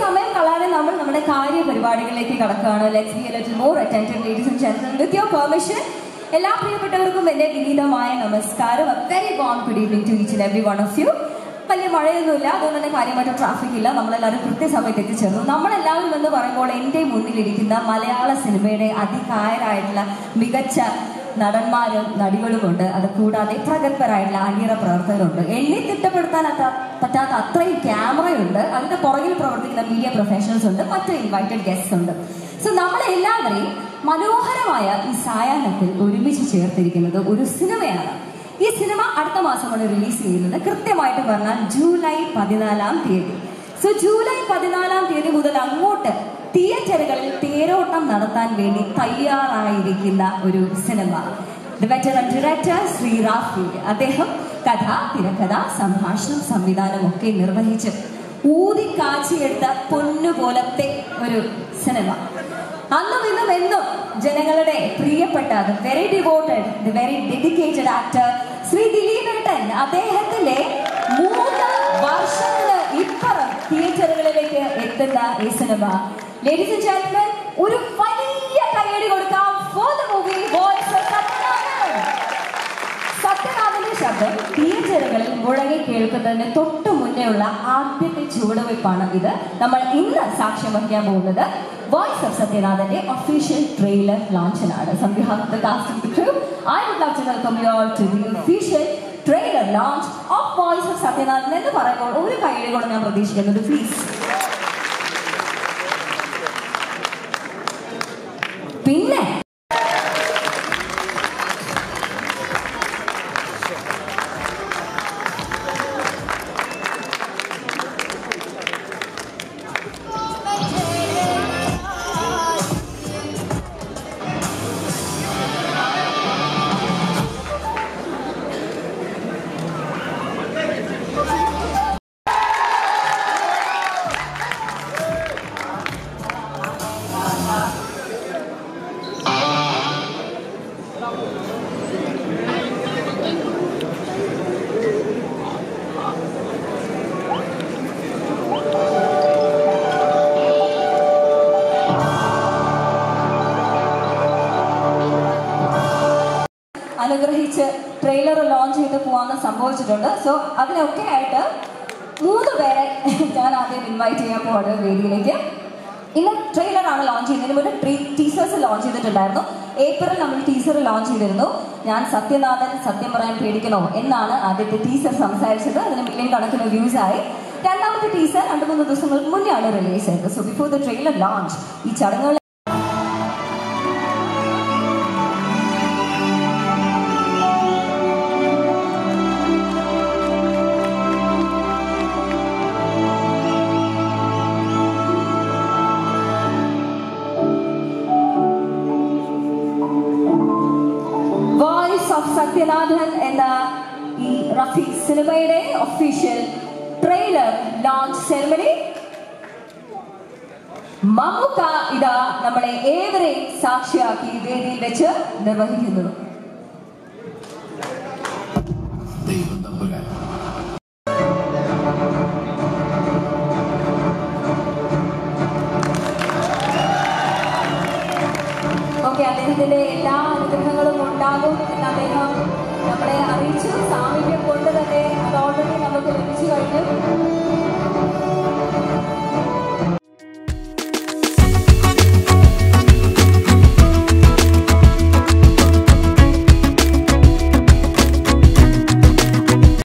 സമയം കളയാതെ നമ്മൾ നമ്മുടെ കാര്യപരിപാടികളിലേക്ക് കടക്കുകയാണ്. Let's be a little more attentive ladies and gentlemen. With your permission, എല്ലാ പ്രിയപ്പെട്ടവർക്കും എന്റെ വിനീതമായ നമസ്കാരം. A very warm good evening to each and every one of you. വലിയ മഴയൊന്നുമില്ല, അതുകൊണ്ട് തന്നെ കാര്യമായിട്ട് ട്രാഫിക് ഇല്ല. നമ്മളെല്ലാവരും കൃത്യസമയത്ത് എത്തിച്ചേർന്നു. നമ്മളെല്ലാവരും എന്ന് പറയുമ്പോൾ എൻ്റെ മുന്നിലിരിക്കുന്ന മലയാള സിനിമയുടെ അതികായരായിട്ടുള്ള മികച്ച നടന്മാരും നടികളുമുണ്ട്. അത് കൂടാതെ പ്രഗത്ഭരായിട്ടുള്ള അണിയറ പ്രവർത്തകരുണ്ട്. എണ്ണി തിട്ടപ്പെടുത്താൻ പറ്റാത്ത അത്രയും ക്യാമറയുണ്ട്. അതിന്റെ പുറകിൽ പ്രവർത്തിക്കുന്ന മീഡിയ പ്രൊഫഷണൽസ് ഉണ്ട്. മറ്റ് ഇൻവൈറ്റഡ് ഗസ്റ്റ്സ് ഉണ്ട്. സോ നമ്മളെല്ലാവരെയും മനോഹരമായ ഈ സായാഹ്നത്തിൽ ഒരുമിച്ച് ചേർത്തിരിക്കുന്നത് ഒരു സിനിമയാണ്. ഈ സിനിമ അടുത്ത മാസമാണ് റിലീസ് ചെയ്യുന്നത്. കൃത്യമായിട്ട് പറഞ്ഞാൽ ജൂലൈ 14 സോ ജൂലൈ 14 മുതൽ അങ്ങോട്ട് തിയേറ്ററുകളിൽ തേരോട്ടം നടത്താൻ വേണ്ടി തയ്യാറായിരിക്കുന്ന ഒരു സിനിമ. The veteran director Shri Rafi, അദ്ദേഹം കഥ, തിരക്കഥ, സംഭാഷണം, സംവിധാനം ഒക്കെ നിർവഹിച്ച് ഊതിക്കാച്ചിയെടുത്ത പൊന്നുപോലത്തെ ഒരു സിനിമ. അന്നും ഇന്നും എന്നും ജനങ്ങളുടെ പ്രിയപ്പെട്ട the very devoted, the very dedicated actor Shri ദിലീപേട്ടൻ, അദ്ദേഹത്തിന്റെ 3 വർഷത്തിന് ഇപ്പുറം തിയേറ്ററുകളിലേക്ക് എത്തുന്ന ഈ സിനിമ. ലേഡീസ് ആൻഡ് ജെന്റിൽമെൻ, ഒരു വലിയ കയ്യടി കൊടുക്കാം for the movie voice of Sathyanathan. സത്യനാഥന്റെ ശബ്ദം തിയേറ്ററുകളിൽ മുഴങ്ങി കേൾക്കുന്നതിന് തൊട്ടു മുന്നേയുള്ള ആദ്യത്തെ ചുവടുവയ്പ്പാണ് ഇത്. നമ്മൾ ഇന്ന് സാക്ഷ്യം വഹിക്കാൻ പോകുന്നത് വോയിസ് ഓഫ് സത്യനാഥന്റെ ഒഫീഷ്യൽ ട്രെയിലർ ലോഞ്ചിനാണ്. On behalf of the cast and the crew, I would love to welcome you all to the official trailer launch of Voice of Satyanathan. എന്ന് പറയുമ്പോൾ ഒരു കയ്യടി കൂടെ ഞാൻ പ്രതീക്ഷിക്കുന്നത്, പ്ലീസ്. പിന്നെ അനുഗ്രഹിച്ച് ട്രെയിലർ ലോഞ്ച് ചെയ്ത് പോകാമെന്ന് സംഭവിച്ചിട്ടുണ്ട്. സോ അതിനൊക്കെ ആയിട്ട് 3 പേരെ ഞാൻ ആദ്യം ഇൻവൈറ്റ് ചെയ്യാൻ പോവാണ് വേദിയിലേക്ക്. ഇന്ന് ട്രെയിലറാണ് ലോഞ്ച് ചെയ്യുന്നതിന് മുന്നേ ടീസേഴ്സ് ലോഞ്ച് ചെയ്തിട്ടുണ്ടായിരുന്നു. ഏപ്രിൽ നമ്മൾ ടീസർ ലോഞ്ച് ചെയ്തിരുന്നു. ഞാൻ സത്യനാഥൻ സത്യം പറയാൻ പേടിക്കണോ എന്നാണ് ആദ്യത്തെ ടീസർ സംസാരിച്ചത്. അതിന് മില്യൺ കണക്കിന് വ്യൂസ് ആയി. രണ്ടാമത്തെ ടീസർ 2-3 ദിവസങ്ങൾക്ക് മുന്നേ ആണ് റിലീസ് ചെയ്തത്. So before the trailer launch ഈ ചടങ്ങുകൾ സത്യനാഥൻ എന്ന ഈ റഫി സിനിമയുടെ official trailer launch ceremony Mammukka ഇതാ നമ്മളെ ഏവരെയും സാക്ഷിയാക്കി വേദിയിൽ വെച്ച് നിർവഹിക്കുന്നു. അദ്ദേഹത്തിന്റെ എല്ലാ അനുഗ്രഹങ്ങളും ഉണ്ടാകും എന്ന് അദ്ദേഹം നമ്മളെ അറിയിച്ചു. സാമീപ്യം കൊണ്ട് തന്നെ അത് ഓൾറെഡി നമുക്ക് ലഭിച്ചു കഴിഞ്ഞു.